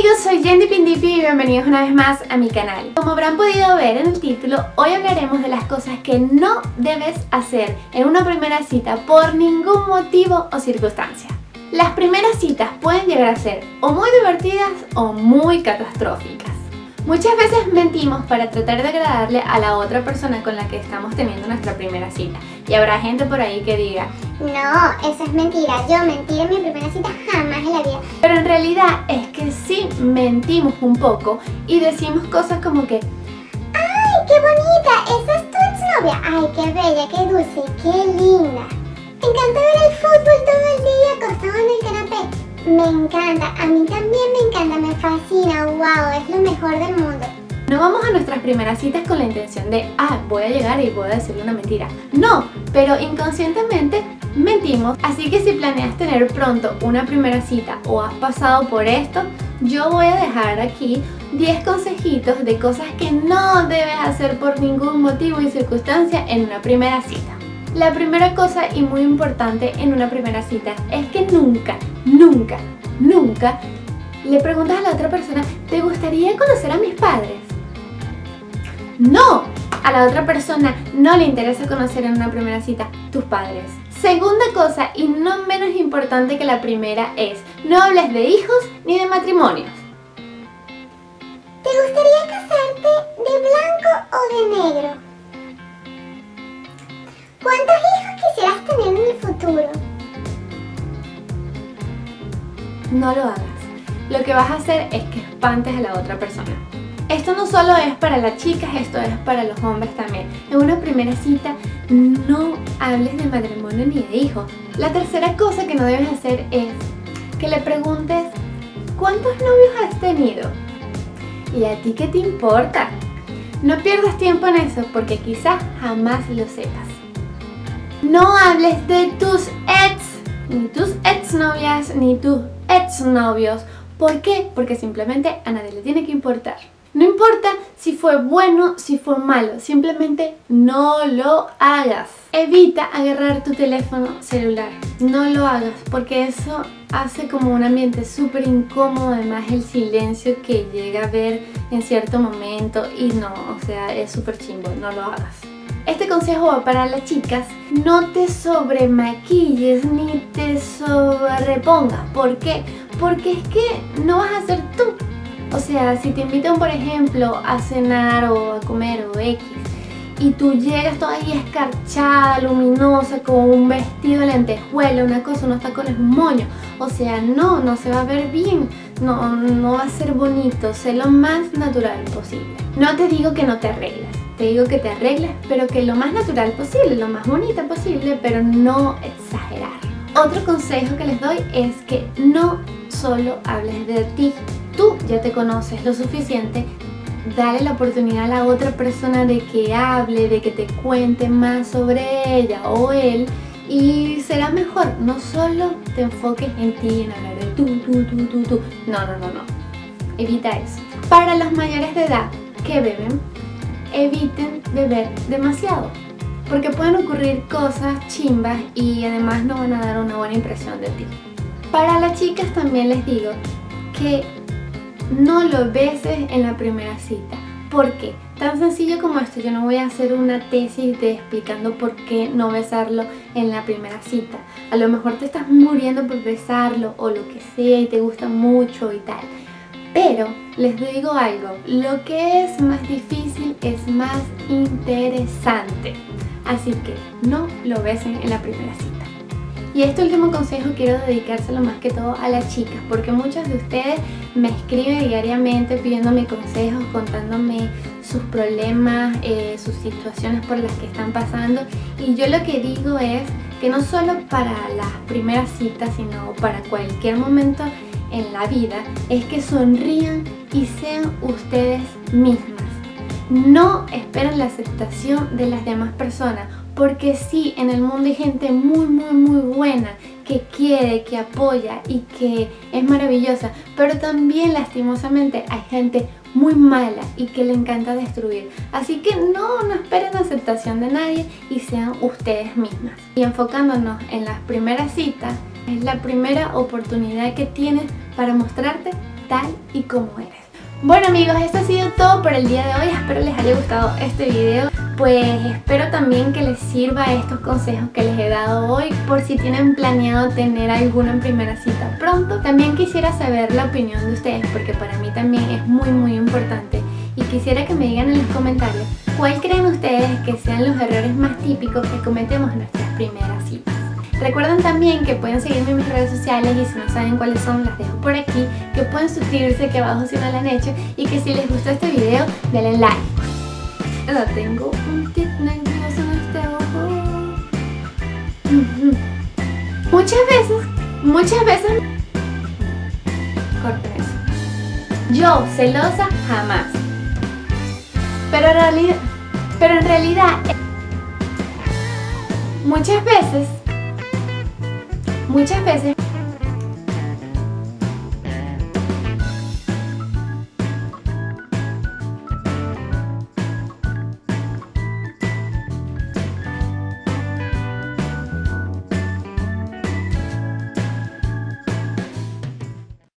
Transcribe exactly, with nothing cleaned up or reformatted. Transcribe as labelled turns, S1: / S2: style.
S1: amigos, soy Yendi Pindipi y bienvenidos una vez más a mi canal. Como habrán podido ver en el título, hoy hablaremos de las cosas que no debes hacer en una primera cita por ningún motivo o circunstancia. Las primeras citas pueden llegar a ser o muy divertidas o muy catastróficas. Muchas veces mentimos para tratar de agradarle a la otra persona con la que estamos teniendo nuestra primera cita. Y habrá gente por ahí que diga:
S2: no, eso es mentira, yo mentir en mi primera cita jamás en la vida.
S1: Pero en realidad es que sí mentimos un poco y decimos cosas como que:
S2: ¡ay, qué bonita! ¿Esa es tu exnovia? ¡Ay, qué bella, qué dulce, qué linda! Me encanta ver el fútbol todo el día acostado en el canapé. Me encanta, a mí también me encanta, me fascina, wow, es lo mejor del mundo.
S1: No vamos a nuestras primeras citas con la intención de, ah, voy a llegar y voy a decirle una mentira. No, pero inconscientemente mentimos. Así que si planeas tener pronto una primera cita o has pasado por esto, yo voy a dejar aquí diez consejitos de cosas que no debes hacer por ningún motivo y circunstancia en una primera cita. La primera cosa y muy importante en una primera cita es que nunca, nunca, nunca le preguntas a la otra persona: ¿te gustaría conocer a mis padres? No, a la otra persona no le interesa conocer en una primera cita tus padres. Segunda cosa y no menos importante que la primera es: no hables de hijos ni de matrimonios.
S2: ¿Te gustaría casarte de blanco o de negro? ¿Cuántos hijos quisieras tener en el futuro?
S1: No lo hagas. Lo que vas a hacer es que espantes a la otra persona. Esto no solo es para las chicas, esto es para los hombres también. En una primera cita no hables de matrimonio ni de hijos. La tercera cosa que no debes hacer es que le preguntes: ¿cuántos novios has tenido? ¿Y a ti qué te importa? No pierdas tiempo en eso porque quizás jamás lo sepas. No hables de tus ex, ni tus exnovias, ni tus exnovios. ¿Por qué? Porque simplemente a nadie le tiene que importar. No importa si fue bueno, si fue malo, simplemente no lo hagas. Evita agarrar tu teléfono celular, no lo hagas porque eso hace como un ambiente súper incómodo, además el silencio que llega a haber en cierto momento y no, o sea, es súper chimbo, no lo hagas. Este consejo va para las chicas: no te sobremaquilles ni te sobrepongas. ¿Por qué? Porque es que no vas a ser tú. O sea, si te invitan, por ejemplo, a cenar o a comer o X, y tú llegas toda ahí escarchada, luminosa, con un vestido de lentejuela, una cosa, unos tacones, un moño, o sea, no, no se va a ver bien, no, no va a ser bonito, sé lo más natural posible. No te digo que no te arregles, te digo que te arregles, pero que lo más natural posible, lo más bonita posible, pero no exagerar. Otro consejo que les doy es que no solo hables de ti. Tú ya te conoces lo suficiente, dale la oportunidad a la otra persona de que hable, de que te cuente más sobre ella o él y será mejor. No solo te enfoques en ti, en hablar de tú, tú, tú, tú, tú. No, no, no, no. Evita eso. Para los mayores de edad que beben, eviten beber demasiado porque pueden ocurrir cosas chimbas y además no van a dar una buena impresión de ti. Para las chicas también les digo que no lo beses en la primera cita. ¿Por qué? Tan sencillo como esto. Yo no voy a hacer una tesis de explicando por qué no besarlo en la primera cita. A lo mejor te estás muriendo por besarlo o lo que sea y te gusta mucho y tal. Pero les digo algo, lo que es más difícil es más interesante. Así que no lo besen en la primera cita. Y este último consejo quiero dedicárselo más que todo a las chicas, porque muchas de ustedes me escriben diariamente pidiéndome consejos, contándome sus problemas, eh, sus situaciones por las que están pasando. Y yo lo que digo es que no solo para las primeras citas, sino para cualquier momento en la vida, es que sonrían y sean ustedes mismas. No esperen la aceptación de las demás personas, porque sí, en el mundo hay gente muy muy muy buena que quiere, que apoya y que es maravillosa, pero también lastimosamente hay gente muy mala y que le encanta destruir. Así que no, no esperen la aceptación de nadie y sean ustedes mismas. Y enfocándonos en las primeras citas, es la primera oportunidad que tienes para mostrarte tal y como eres. Bueno amigos, esto ha sido todo por el día de hoy, espero les haya gustado este video. Pues espero también que les sirva estos consejos que les he dado hoy por si tienen planeado tener alguna en primera cita pronto. También quisiera saber la opinión de ustedes porque para mí también es muy muy importante y quisiera que me digan en los comentarios cuál creen ustedes que sean los errores más típicos que cometemos en nuestras primeras citas. Recuerden también que pueden seguirme en mis redes sociales y si no saben cuáles son las dejo por aquí, que pueden suscribirse aquí abajo si no lo han hecho y que si les gustó este video denle like. Ahora tengo un tic nervioso en este ojo. Uh-huh. Muchas veces, muchas veces... Corten eso. Yo, celosa, jamás. Pero en realidad... Pero en realidad... Muchas veces... Muchas veces